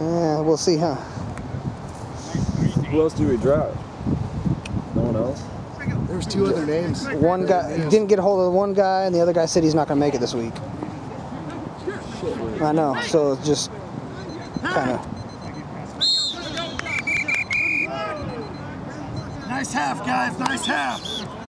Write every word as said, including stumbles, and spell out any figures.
Yeah, we'll see, huh? Who else do we drop? No one else? There's two other names. One guy didn't get a hold of the one guy, and the other guy said he's not going to make it this week. I know, so it's just kind of. Nice half, guys. Nice half.